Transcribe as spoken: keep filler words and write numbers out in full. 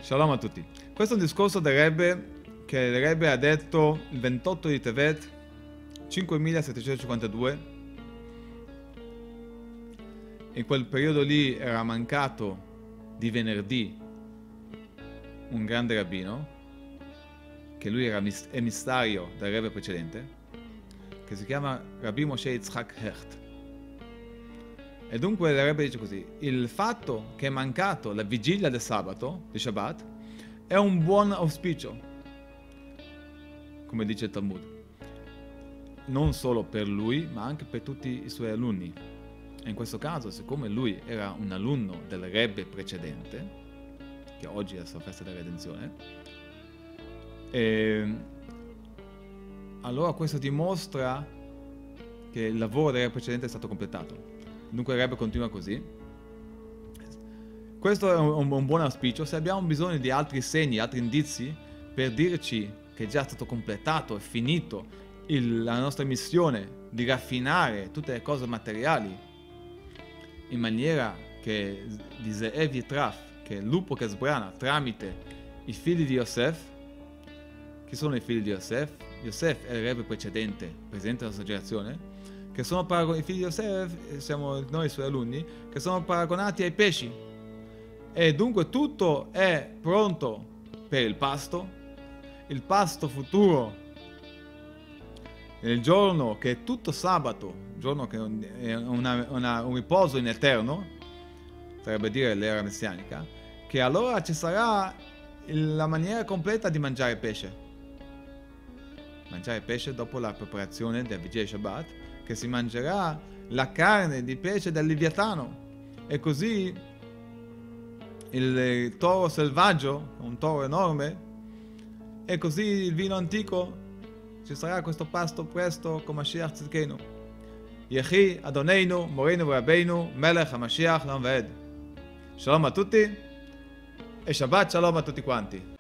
Shalom a tutti. Questo è un discorso del Rebbe che il Rebbe ha detto il ventotto di Tevet cinquemilasettecentocinquantadue. In quel periodo lì era mancato di venerdì un grande rabbino, che lui era emissario del Rebbe precedente, che si chiama Rabbi Moshe Yitzhak Hecht. E dunque il Rebbe dice così: il fatto che è mancato la vigilia del sabato, di Shabbat, è un buon auspicio, come dice il Talmud, non solo per lui, ma anche per tutti i suoi alunni. E in questo caso, siccome lui era un alunno del Rebbe precedente, che oggi è la sua festa della redenzione, e allora questo dimostra che il lavoro del Rebbe precedente è stato completato. Dunque il Rebbe continua così. Questo è un, un buon auspicio. Se abbiamo bisogno di altri segni, altri indizi per dirci che è già stato completato, è finito il, la nostra missione di raffinare tutte le cose materiali in maniera che di Ze'ev Yitraf, che è il lupo che sbrana tramite i figli di Yosef. Chi sono i figli di Yosef? Yosef è il Rebbe precedente, presente nella nostra generazione, che sono paragonati, i figli di Yosef, siamo noi i suoi alunni, che sono paragonati ai pesci. E dunque tutto è pronto per il pasto, il pasto futuro, nel giorno che è tutto sabato, giorno che è una, una, un riposo in eterno, sarebbe dire l'era messianica, che allora ci sarà la maniera completa di mangiare pesce. Mangiare pesce dopo la preparazione del vigilia di Shabbat, che si mangerà la carne di pesce del Leviatano, e così il toro selvaggio, un toro enorme, e così il vino antico. Ci sarà questo pasto presto con Mashiach Tzidkenu. Yehi Adoneinu, Moreinu Rabbeinu, Melech HaMashiach Lam Vaed. Shalom a tutti e Shabbat Shalom a tutti quanti.